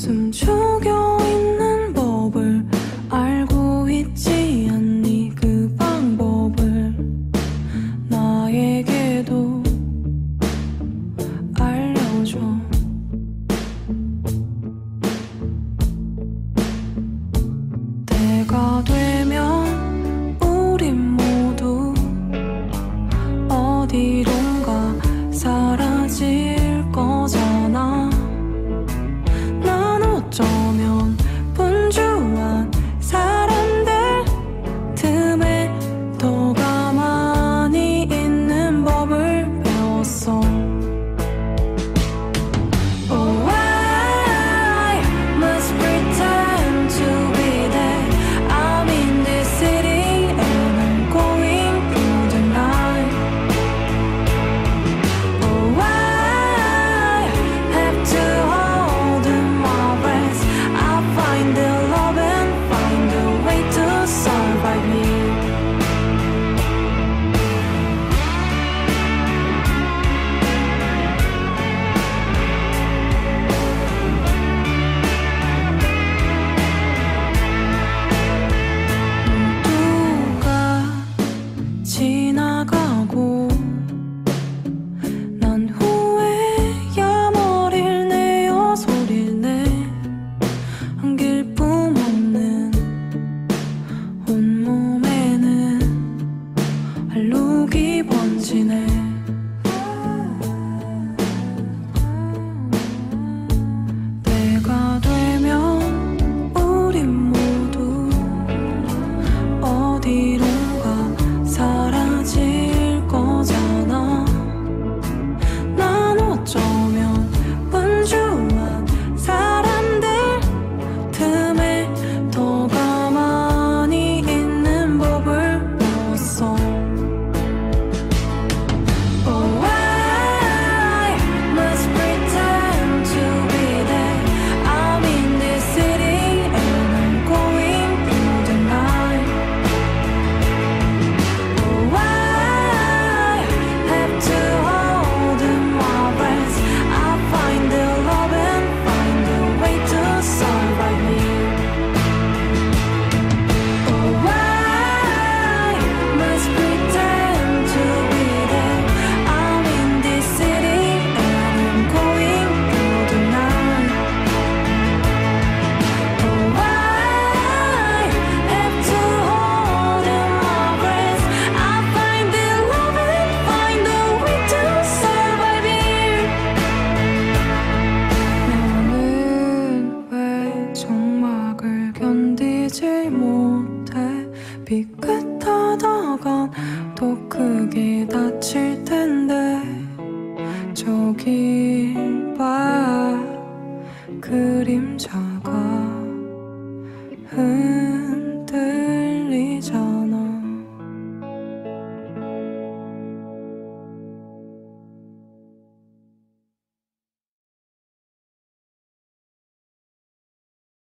숨죽여 있는 법을 알고 있지 않니? 그 방법을 나에게도 알려줘. 때가 되면 우린 모두 어디론가 사라질 거잖아. 난 어쩌면 분주한 사람들 틈에 더 가만히 있는 법을 배웠어. Oh, I must pretend to be that I'm in this city and I'm going through the night. Oh, I have to hold my breath. I'll find the love and find a way to survive here. 모두가 지나가고 난 후회야 머리를 내어 소리를 내. 안길 뿜 없는 온몸에는 알록이 번지네. 때가 되면 우린 모두 어디론가 사라질 거잖아. 난 어쩌면 분주한 사람들 틈에 더 가만히 있는 법을 배웠어. Oh, I must pretend to be that I'm in this city and I'm going through the night. Oh, I have to hold my breath. I'll find the love and find a way to survive here. Oh, I must pretend to be that I'm in this city and I'm going through the night. Oh, I have to hold my breath. I'll find the love and find a way to survive here. 나는 왜 정막을 견디질 못해? 삐끗하다간 더 크게 다칠 텐데. 저길 봐, 그림자